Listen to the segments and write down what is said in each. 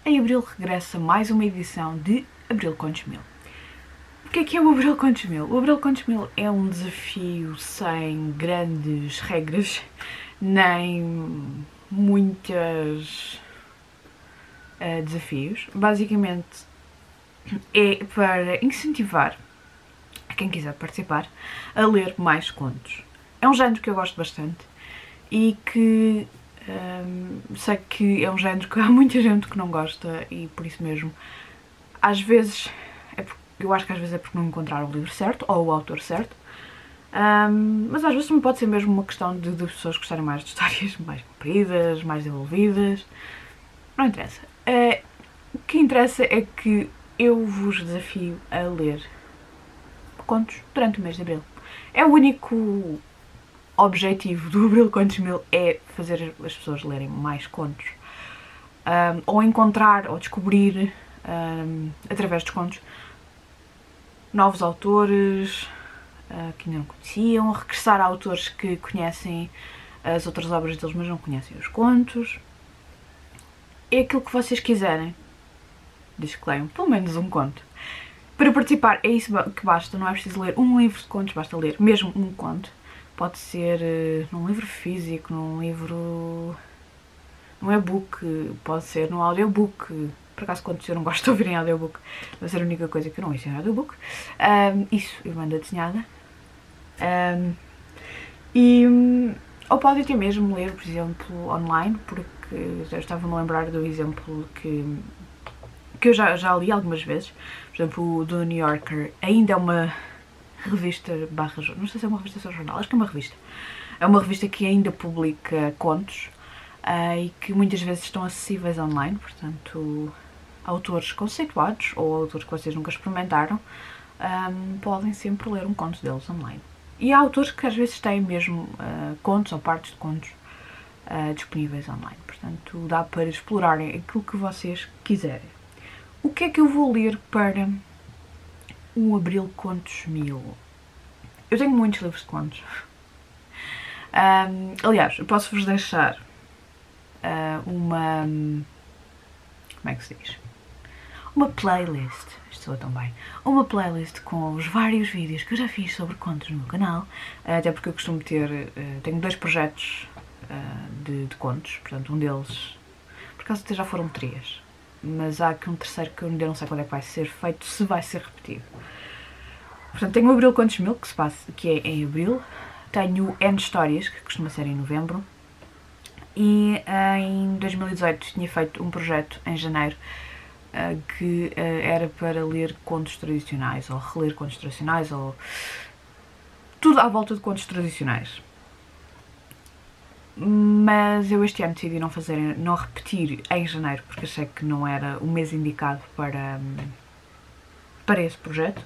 em abril regressa mais uma edição de Abril Contos Mil. O que é o Abril Contos Mil? O Abril Contos Mil é um desafio sem grandes regras, nem muitos desafios. Basicamente é para incentivar quem quiser participar a ler mais contos. É um género que eu gosto bastante e que sei que é um género que há muita gente que não gosta e por isso mesmo às vezes eu acho que às vezes é porque não encontraram o livro certo ou o autor certo, mas às vezes também pode ser mesmo uma questão de pessoas gostarem mais de histórias mais compridas, mais desenvolvidas. Não interessa. O que interessa é que eu vos desafio a ler contos durante o mês de abril. É o único objetivo do Abril Contos Mil, é fazer as pessoas lerem mais contos, ou encontrar ou descobrir através dos contos novos autores que ainda não conheciam, regressar a autores que conhecem as outras obras deles mas não conhecem os contos. É aquilo que vocês quiserem, desde que leiam pelo menos um conto. Para participar é isso que basta, não é preciso ler um livro de contos, basta ler mesmo um conto. Pode ser num livro físico, num livro, num e-book, pode ser num audiobook. Por acaso contos eu não gosto de ouvir em audiobook, vai ser a única coisa que eu não ouço em audiobook. Isso, e banda desenhada. Ou pode até mesmo ler, por exemplo, online, porque já estava-me a lembrar do exemplo que eu já li algumas vezes. Por exemplo, o do New Yorker ainda é uma revista barra, não sei se é uma revista ou jornal, acho que é uma revista. É uma revista que ainda publica contos e que muitas vezes estão acessíveis online, portanto, autores conceituados ou autores que vocês nunca experimentaram podem sempre ler um conto deles online. E há autores que às vezes têm mesmo contos ou partes de contos disponíveis online, portanto dá para explorarem aquilo que vocês quiserem. O que é que eu vou ler para o Abril Contos Mil? Eu tenho muitos livros de contos. Aliás, eu posso-vos deixar uma... como é que se diz? Uma playlist, isto soa tão bem, uma playlist com os vários vídeos que eu já fiz sobre contos no meu canal, até porque eu costumo ter, tenho 2 projetos de contos, portanto um deles, por acaso até já foram 3, mas há aqui um terceiro que eu ainda não sei quando é que vai ser feito, se vai ser repetido. Portanto, tenho o Abril Contos Mil, que é em abril, tenho N Histórias, que costuma ser em novembro, e em 2018 tinha feito um projeto em janeiro que era para ler contos tradicionais, ou reler contos tradicionais, ou tudo à volta de contos tradicionais. Mas eu este ano decidi não repetir em janeiro, porque achei que não era o mês indicado para esse projeto.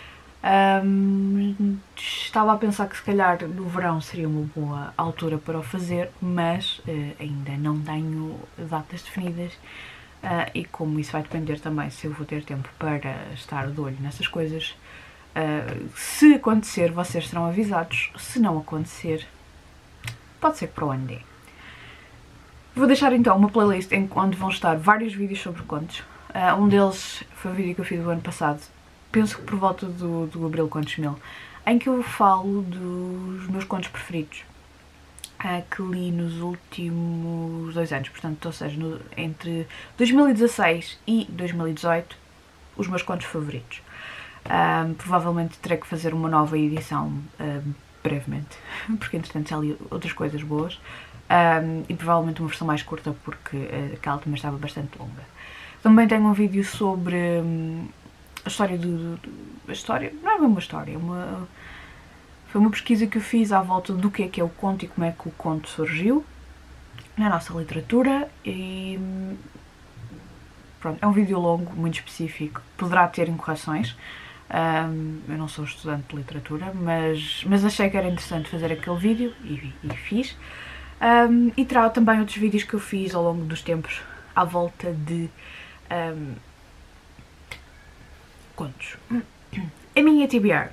Estava a pensar que se calhar no verão seria uma boa altura para o fazer, mas ainda não tenho datas definidas. E como isso vai depender também se eu vou ter tempo para estar de olho nessas coisas, se acontecer vocês serão avisados, se não acontecer pode ser que para o ano dê. Vou deixar então uma playlist onde vão estar vários vídeos sobre contos. Um deles foi o vídeo que eu fiz do ano passado, penso que por volta do Abril Contos Mil, em que eu falo dos meus contos preferidos que li nos últimos 2 anos, portanto, ou seja, entre 2016 e 2018, os meus contos favoritos. Provavelmente terei que fazer uma nova edição brevemente, porque entretanto já li outras coisas boas, e provavelmente uma versão mais curta, porque aquela também estava bastante longa. Também tenho um vídeo sobre a história a história, não é bem uma história, foi uma pesquisa que eu fiz à volta do que é o conto e como é que o conto surgiu na nossa literatura, e pronto, é um vídeo longo, muito específico, poderá ter incorreções. Eu não sou estudante de literatura, mas achei que era interessante fazer aquele vídeo e fiz. E trago também outros vídeos que eu fiz ao longo dos tempos à volta de contos. A minha TBR.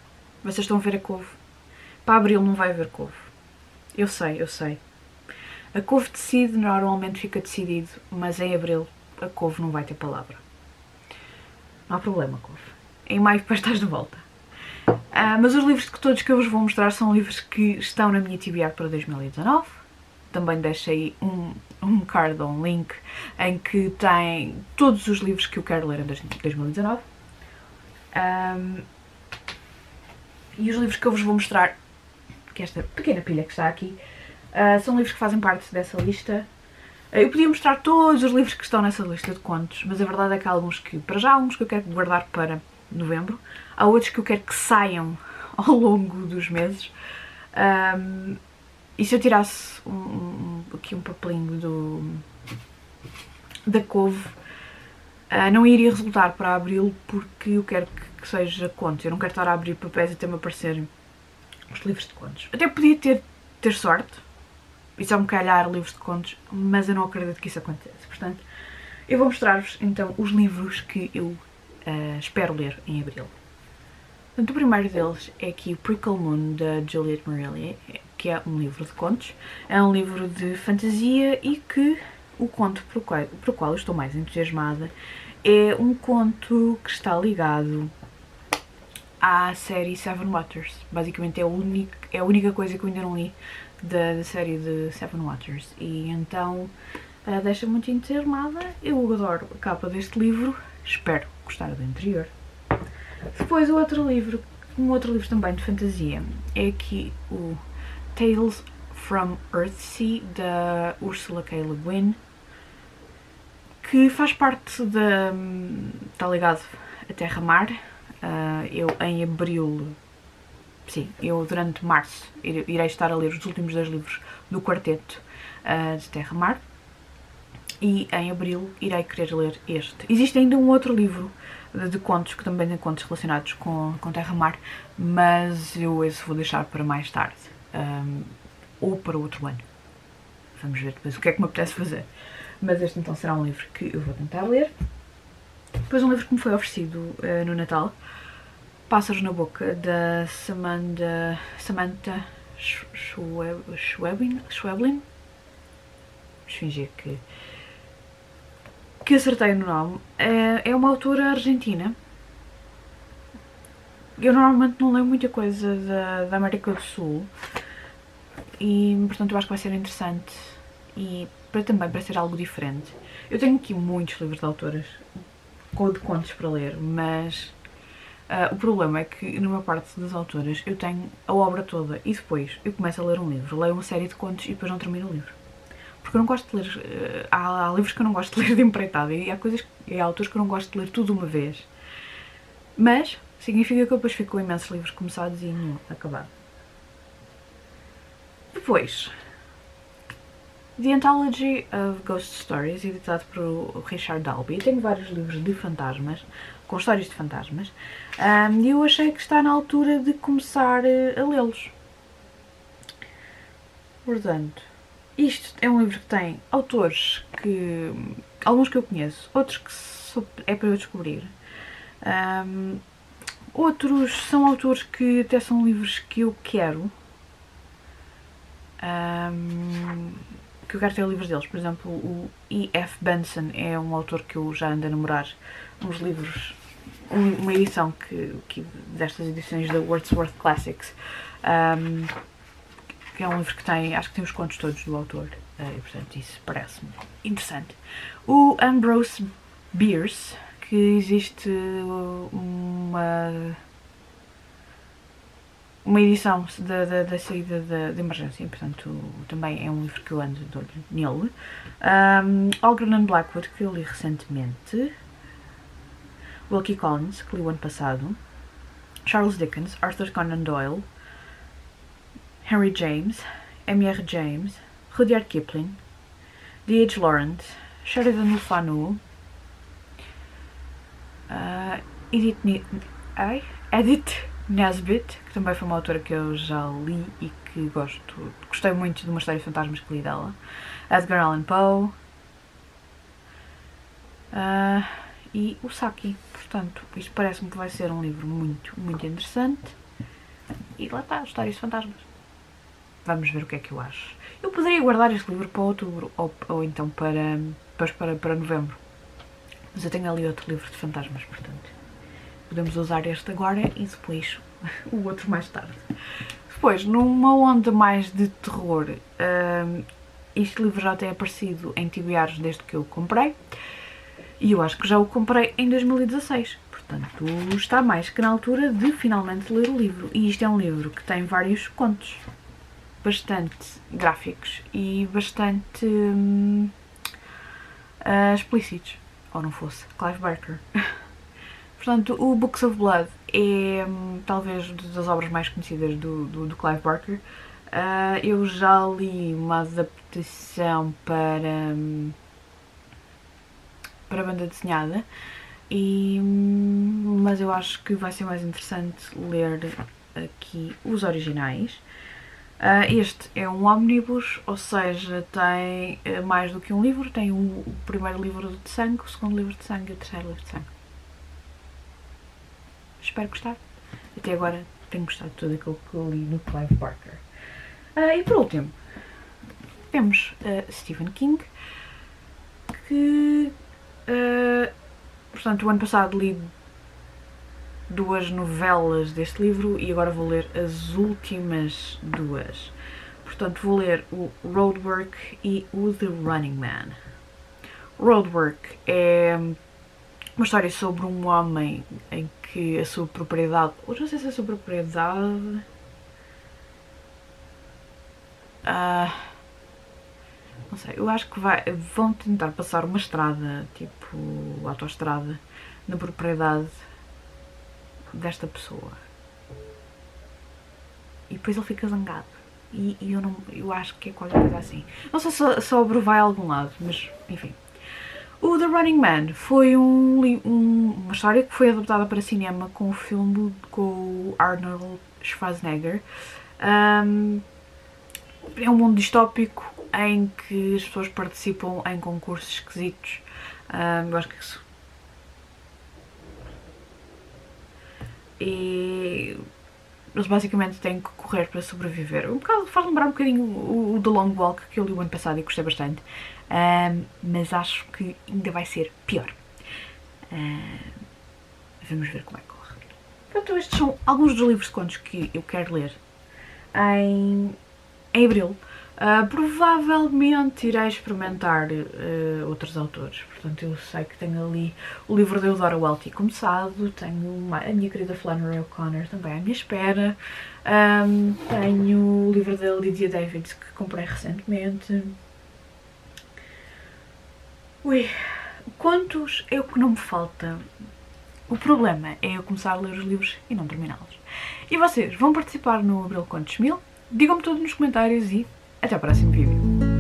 Vocês estão a ver a couve? Para abril não vai haver couve. Eu sei. A couve decide, normalmente fica decidido, mas em abril a couve não vai ter palavra. Não há problema, couve. Em maio depois estás de volta. Mas os livros todos que eu vos vou mostrar são livros que estão na minha TBR para 2019. Também deixei um card ou um link em que tem todos os livros que eu quero ler em 2019. E os livros que eu vos vou mostrar, que esta pequena pilha que está aqui, são livros que fazem parte dessa lista. Eu podia mostrar todos os livros que estão nessa lista de contos, mas a verdade é que há alguns que, para já, alguns que eu quero guardar para novembro, há outros que eu quero que saiam ao longo dos meses. E se eu tirasse aqui um papelinho da couve, não iria resultar para abril, porque eu quero que seja contos. Eu não quero estar a abrir papéis até me aparecerem os livros de contos. Até podia ter sorte, e só me calhar livros de contos, mas eu não acredito que isso aconteça. Portanto, eu vou mostrar-vos então os livros que eu espero ler em abril. Portanto, o primeiro deles é aqui o Prickle Moon, da Juliette Marillier, que é um livro de contos. É um livro de fantasia e que o conto pelo qual eu estou mais entusiasmada é um conto que está ligado à série Seven Waters. Basicamente é a única coisa que eu ainda não li da série de Seven Waters. E então deixa-me muito entusiasmada. Eu adoro a capa deste livro, espero gostar do interior. Depois um outro livro também de fantasia é aqui o Tales from Earthsea, da Ursula K. Le Guin, que faz parte está ligado a Terra-Mar. Eu em abril, eu durante março irei estar a ler os últimos 2 livros do quarteto de Terra-Mar, e em abril irei querer ler este. Existe ainda um outro livro de contos, que também tem contos relacionados com Terra-Mar, mas eu esse vou deixar para mais tarde, ou para outro ano. Vamos ver depois o que é que me apetece fazer. Mas este então será um livro que eu vou tentar ler. Depois um livro que me foi oferecido no Natal, Pássaros na Boca, da Samantha Schweblin. Vamos fingir que acertei no nome. É uma autora argentina. Eu normalmente não leio muita coisa da América do Sul e, portanto, eu acho que vai ser interessante e também para ser algo diferente. Eu tenho aqui muitos livros de autoras de contos para ler, mas o problema é que, numa parte das autoras, eu tenho a obra toda e depois eu começo a ler um livro, leio uma série de contos e depois não termino o livro. Porque eu não gosto de ler, há livros que eu não gosto de ler de empreitada e há autores que eu não gosto de ler tudo de uma vez. Mas significa que eu depois fico com imensos livros começados e nenhum acabado. Depois, The Anthology of Ghost Stories, editado por Richard Dalby. Eu tenho vários livros de fantasmas, com histórias de fantasmas, e eu achei que está na altura de começar a lê-los. Portanto, isto é um livro que tem autores alguns que eu conheço, outros que é para eu descobrir. Outros são autores que até são livros que eu quero. Que eu quero ter livros deles. Por exemplo, o E.F. Benson é um autor que eu já ando a namorar uns livros, uma edição destas edições da Wordsworth Classics, que é um livro que acho que tem os contos todos do autor, e portanto isso parece-me interessante. O Ambrose Bierce, que existe uma edição da saída de emergência, portanto também é um livro que eu ando de olho nele. Algernon Blackwood, que eu li recentemente. Wilkie Collins, que li o ano passado. Charles Dickens, Arthur Conan Doyle, Henry James, M.R. James, Rudyard Kipling, D.H. Lawrence, Sheridan Le Fanu, Edith Nesbit, que também foi uma autora que eu já li e que gostei muito de uma história de fantasmas que li dela. Edgar Allan Poe e o Saki. Portanto, isto parece-me que vai ser um livro muito, muito interessante. E lá está, histórias de fantasmas. vamos ver o que é que eu acho. Eu poderia guardar este livro para outubro ou então para novembro. Mas eu tenho ali outro livro de fantasmas, portanto podemos usar este agora e depois o outro mais tarde. Depois, numa onda mais de terror, este livro já tem aparecido em TBRs desde que eu o comprei. E eu acho que já o comprei em 2016. Portanto, está mais que na altura de finalmente ler o livro. E isto é um livro que tem vários contos bastante gráficos e bastante explícitos. Ou não fosse, Clive Barker. Portanto, o Books of Blood é talvez das obras mais conhecidas do Clive Barker. Eu já li uma adaptação para banda desenhada, mas eu acho que vai ser mais interessante ler aqui os originais. Este é um omnibus, ou seja, tem mais do que um livro. Tem o primeiro livro de sangue, o segundo livro de sangue e o terceiro livro de sangue. Espero gostar. Até agora tenho gostado de tudo aquilo que eu li no Clive Barker. E por último, temos Stephen King, que portanto o ano passado li 2 novelas deste livro e agora vou ler as últimas 2. Portanto vou ler o Roadwork e o The Running Man. Roadwork é uma história sobre um homem em que a sua propriedade, ou não sei se é a sua propriedade, não sei, eu acho que vão tentar passar uma estrada, tipo autoestrada, na propriedade desta pessoa. E depois ele fica zangado. E eu acho que é qualquer coisa assim. Não sei se a obra vai a algum lado, mas enfim. O The Running Man foi uma história que foi adaptada para cinema com o filme com o Arnold Schwarzenegger. É um mundo distópico em que as pessoas participam em concursos esquisitos. Eu acho que isso. E eles basicamente têm que correr para sobreviver. Faz lembrar um bocadinho o The Long Walk que eu li o ano passado e gostei bastante. Mas acho que ainda vai ser pior. Vamos ver como é que corre. Pronto, estes são alguns dos livros de contos que eu quero ler em abril. Provavelmente irei experimentar outros autores. Portanto, eu sei que tenho ali o livro da Eudora Welty começado, tenho a minha querida Flannery O'Connor também à minha espera, tenho o livro da Lydia Davids que comprei recentemente. Ui, quantos é o que não me falta? O problema é eu começar a ler os livros e não terminá-los. E vocês vão participar no Abril Contos 1000? Digam-me tudo nos comentários e até ao próximo vídeo.